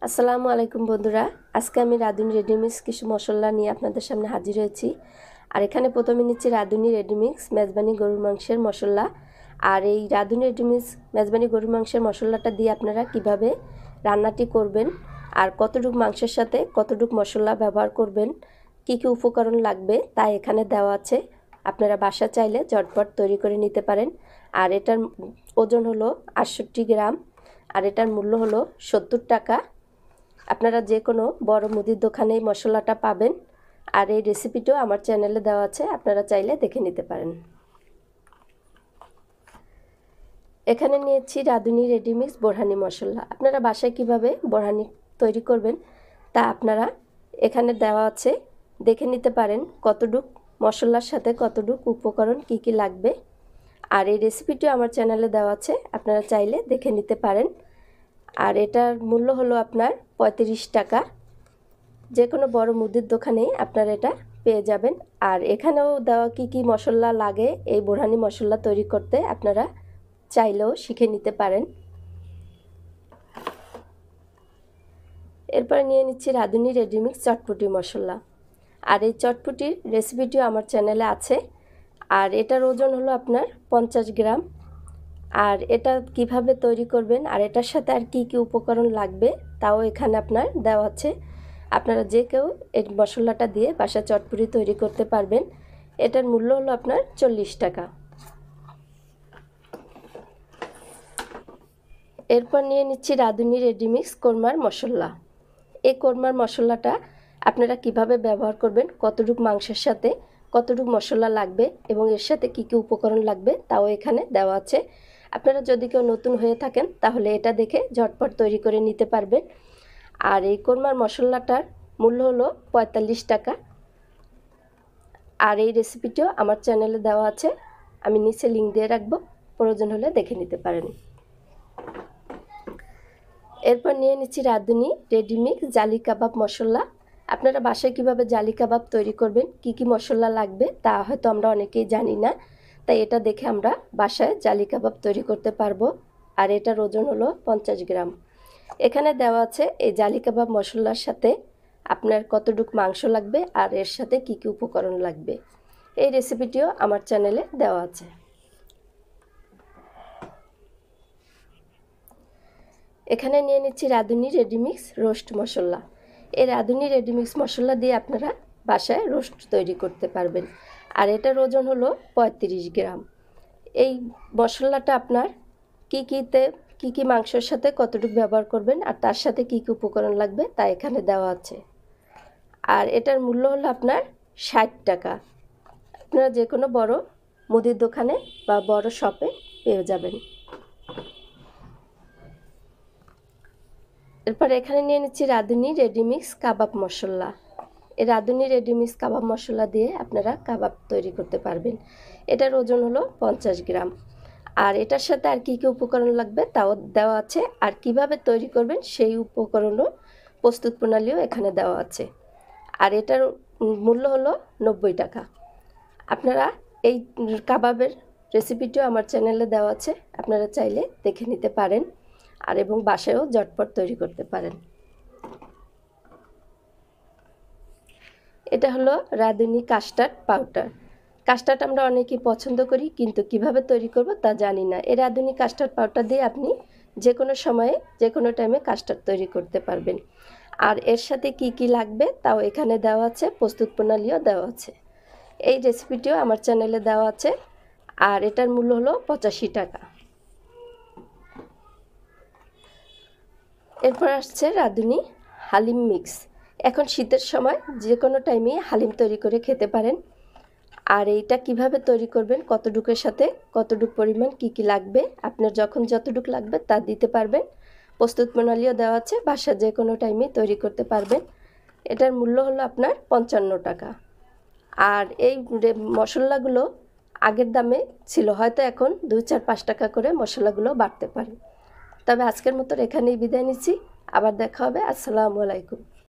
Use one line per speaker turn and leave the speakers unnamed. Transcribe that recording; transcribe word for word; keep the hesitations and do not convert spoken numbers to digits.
আসসালামু আলাইকুম বন্ধুরা, আজকে আমি রাঁধুনি রেডিমিক্স কিছু মশলা নিয়ে আপনাদের সামনে হাজির হয়েছি। আর এখানে প্রথমে নিচ্ছি রাঁধুনি রেডিমিক্স মেজবানি গরুর মাংসের মশলা। আর এই রাঁধুনি রেডিমিক্স মেজবানি গরুর মাংসের মশলাটা দিয়ে আপনারা কিভাবে রান্নাটি করবেন আর কতটুকু মাংসের সাথে কতটুকু মশলা ব্যবহার করবেন, কি কি উপকরণ লাগবে তা এখানে দেওয়া আছে। আপনারা বাসা চাইলে ঝটপট তৈরি করে নিতে পারেন। আর এটার ওজন হলো আটষট্টি গ্রাম, আর এটার মূল্য হলো সত্তর টাকা। আপনারা যে কোনো বড় মুদির দোকানে মশলাটা পাবেন। আর এই রেসিপিটাও আমার চ্যানেলে দেওয়া আছে, আপনারা চাইলে দেখে নিতে পারেন। এখানে নিয়েছি রাঁধুনি রেডিমিক্স বোরহানি মশলা। আপনারা বাসায় কিভাবে বোরহানি তৈরি করবেন তা আপনারা এখানে দেওয়া আছে, দেখে নিতে পারেন কতটুক মশলার সাথে কতটুক উপকরণ কি কি লাগবে। আর এই রেসিপিটিও আমার চ্যানেলে দেওয়া আছে, আপনারা চাইলে দেখে নিতে পারেন। আর এটার মূল্য হলো আপনার পঁয়ত্রিশ টাকা। যে কোনো বড় মুদির দোকানে আপনারা এটা পেয়ে যাবেন। আর এখানেও দেওয়া কি কি মশলা লাগে এই বোরহানি মশলা তৈরি করতে আপনারা চাইলেও শিখে নিতে পারেন। এরপর নিয়ে নিচ্ছি রাঁধুনি রেডিমিক্স চটপটি মশলা। আর এই চটপটির রেসিপিটিও আমার চ্যানেলে আছে। আর এটার ওজন হলো আপনার পঞ্চাশ গ্রাম। আর এটা কিভাবে তৈরি করবেন আর এটার সাথে আর কি কি উপকরণ লাগবে তাও এখানে আপনার দেওয়া আছে। আপনারা যে কেউ এই মশলাটা দিয়ে বাসা চটপটি তৈরি করতে পারবেন। এটার মূল্য হলো আপনার চল্লিশ টাকা। এরপর নিয়ে নিচ্ছি রাঁধুনি রেডিমিক্স কোরমার মশলা। এই কোরমার মশলাটা আপনারা কিভাবে ব্যবহার করবেন, কতটুকু মাংসের সাথে কতটুকু মশলা লাগবে এবং এর সাথে কি কি উপকরণ লাগবে তাও এখানে দেওয়া আছে। আপনারা যদি কেউ নতুন হয়ে থাকেন তাহলে এটা দেখে ঝটপট তৈরি করে নিতে পারবেন। আর এই কোরমার মশলাটার মূল্য হলো পঁয়তাল্লিশ টাকা। আর এই রেসিপিটিও আমার চ্যানেলে দেওয়া আছে, আমি নিচে লিঙ্ক দিয়ে রাখবো, প্রয়োজন হলে দেখে নিতে পারেন। এরপর নিয়ে নিচ্ছি রাঁধুনি রেডিমিক্স জালি কাবাব মশলা। আপনারা বাসায় কিভাবে জালি কাবাব তৈরি করবেন, কি কি মশলা লাগবে তা হয়তো আমরা অনেকেই জানি না, তাই এটা দেখে আমরা বাসায় জালি কাবাব তৈরি করতে পারবো। আর এটার ওজন হলো পঞ্চাশ গ্রাম। এখানে দেওয়া আছে এই জালি কাবাব মশলার সাথে আপনার কতটুকু মাংস লাগবে আর এর সাথে কি কি উপকরণ লাগবে। এই রেসিপিটিও আমার চ্যানেলে দেওয়া আছে। এখানে নিয়ে নিচ্ছি রাঁধুনি রেডিমিক্স রোস্ট মশলা। এই রাঁধুনি রেডিমিক্স মশলা দিয়ে আপনারা বাসায় রোস্ট তৈরি করতে পারবেন। আর এটার ওজন হলো পঁয়ত্রিশ গ্রাম। এই মশলাটা আপনার কী কীতে কী কী মাংসের সাথে কতটুকু ব্যবহার করবেন আর তার সাথে কী কী উপকরণ লাগবে তা এখানে দেওয়া আছে। আর এটার মূল্য হলো আপনার ষাট টাকা। আপনারা যে কোনো বড় মুদির দোকানে বা বড় শপে পেয়ে যাবেন। এরপর এখানে নিয়ে নিচ্ছি রাঁধুনি রেডিমিক্স কাবাব মশলা। এই রাঁধুনি রেডিমিক্স কাবাব মশলা দিয়ে আপনারা কাবাব তৈরি করতে পারবেন। এটার ওজন হলো পঞ্চাশ গ্রাম। আর এটার সাথে আর কী কী উপকরণ লাগবে তাও দেওয়া আছে। আর কিভাবে তৈরি করবেন সেই উপকরণও প্রস্তুত প্রণালীও এখানে দেওয়া আছে। আর এটার মূল্য হলো নব্বই টাকা। আপনারা এই কাবাবের রেসিপিটিও আমার চ্যানেলে দেওয়া আছে, আপনারা চাইলে দেখে নিতে পারেন আর এবং বাসায়ও ঝটপট তৈরি করতে পারেন। এটা হলো রাঁধুনি কাস্টার্ড পাউডার। কাস্টার্ড আমরা অনেকেই পছন্দ করি, কিন্তু কিভাবে তৈরি করব তা জানি না। এই রাঁধুনি কাস্টার্ড পাউডার দিয়ে আপনি যে কোনো সময়ে যে কোনো টাইমে কাস্টার্ড তৈরি করতে পারবেন। আর এর সাথে কি কি লাগবে তাও এখানে দেওয়া আছে, প্রস্তুত প্রণালীও দেওয়া আছে। এই রেসিপিটিও আমার চ্যানেলে দেওয়া আছে। আর এটার মূল্য হলো পঁচাশি টাকা। এরপর আসছে রাঁধুনি হালিম মিক্স। এখন শীতের সময় যে কোনো টাইমে হালিম তৈরি করে খেতে পারেন। আর এইটা কিভাবে তৈরি করবেন, কতটুকুর সাথে কতটুকু পরিমাণ কি কি লাগবে আপনার যখন যতটুকু লাগবে তা দিতে পারবেন। প্রস্তুত প্রণালীও দেওয়া আছে, বাসা যে কোনো টাইমে তৈরি করতে পারবেন। এটার মূল্য হলো আপনার পঞ্চান্ন টাকা। আর এই মশলাগুলো আগের দামে ছিল, হয়তো এখন দুই চার পাঁচ টাকা করে মশলাগুলো বাড়তে পারে। তবে আজকের মতো এখানেই বিদায় নিচ্ছি, আবার দেখা হবে। আসসালামু আলাইকুম।